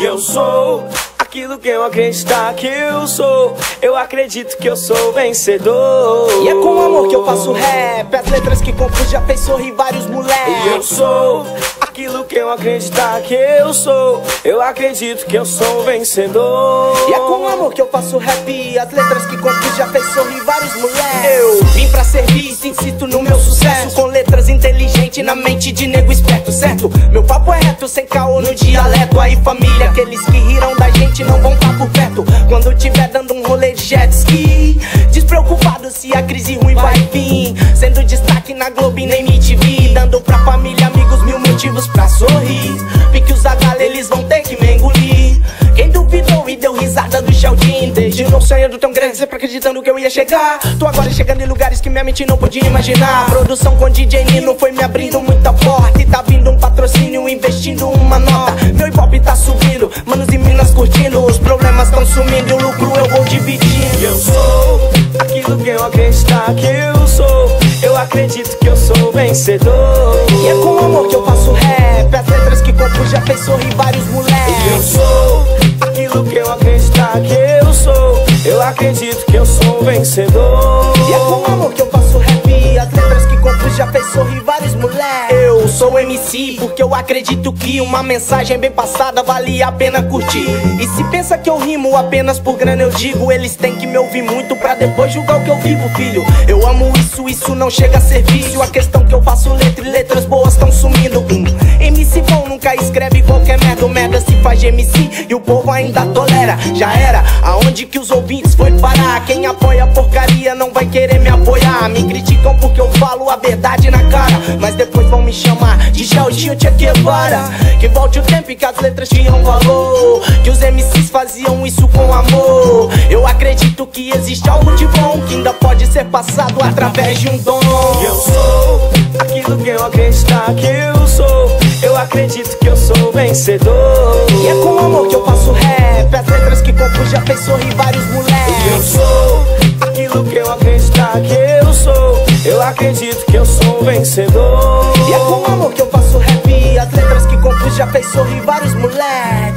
Eu sou aquilo que eu acreditar que eu sou. Eu acredito que eu sou vencedor. E é com amor que eu faço rap. As letras que compus já fez sorrir vários moleques. Eu sou aquilo que eu acreditar que eu sou. Eu acredito que eu sou vencedor. E é com amor que eu faço rap. As letras que compus já fez sorrir vários moleques. Eu vim pra servir e insisto no meu sucesso, com letras inteligentes na mente de nego esperto, certo? Meu papo é reto, sem caô no dialeto. Aí família, aqueles que riram da gente não vão tá por perto quando tiver dando um rolê de jet ski, despreocupado se a crise ruim vai vir, sendo destaque na Globo e na MTV, dando pra família, amigos, mil motivos pra sorrir. Pique os agalhos, eles vão ter que me engolir. Quem duvidou e deu risada do Sheldon, desde não sonhando tão grande, sempre acreditando que eu ia chegar. Tô agora chegando em lugares que minha mente não podia imaginar. Produção com DJ Nino foi me abrindo muita porta, e tá vindo um patrocínio investindo uma nota. Meu hip hop tá subindo, manos e minas curtindo, os problemas tão sumindo e o lucro eu vou dividindo. Eu sou aquilo que eu acreditar que eu sou. Eu acredito que eu sou vencedor. E é com amor que eu faço rap. As letras que compus já fez sorrir vários moleques. Eu sou aquilo que eu acreditar que eu sou. Eu acredito que eu sou vencedor. E é com amor que eu faço rap. As letras que compus já fez sorrir vários moleques. Eu sou MC porque eu acredito que uma mensagem bem passada vale a pena curtir. E se pensa que eu rimo apenas por grana, eu digo, eles têm que me ouvir muito pra depois julgar o que eu vivo, filho. Eu amo isso não chega a ser vício. A questão que eu faço letra e letras boas tão sumindo. MC bom nunca escreve qualquer merda. O merda se faz de MC e o povo ainda tolera. Já era, aonde que os ouvintes foi parar? Quem apoia a porcaria não vai querer me apoiar. Me criticam porque eu falo a verdade na cara, mas depois vão me chamar de Sheldon Che Guevara. Que volte o tempo e que as letras tinham valor, que os MCs faziam isso com amor. Eu acredito que existe algo de bom que ainda pode ser passado através de um dom. Eu sou aquilo que eu acreditar que eu sou. Eu acredito que eu sou vencedor. E é com amor que eu faço rap. As letras que compus já fez sorrir vários moleques. Eu sou aquilo que eu acreditar que eu sou. Eu acredito que eu sou vencedor. E é com amor que eu faço rap. As letras que compus já fez sorrir vários moleques.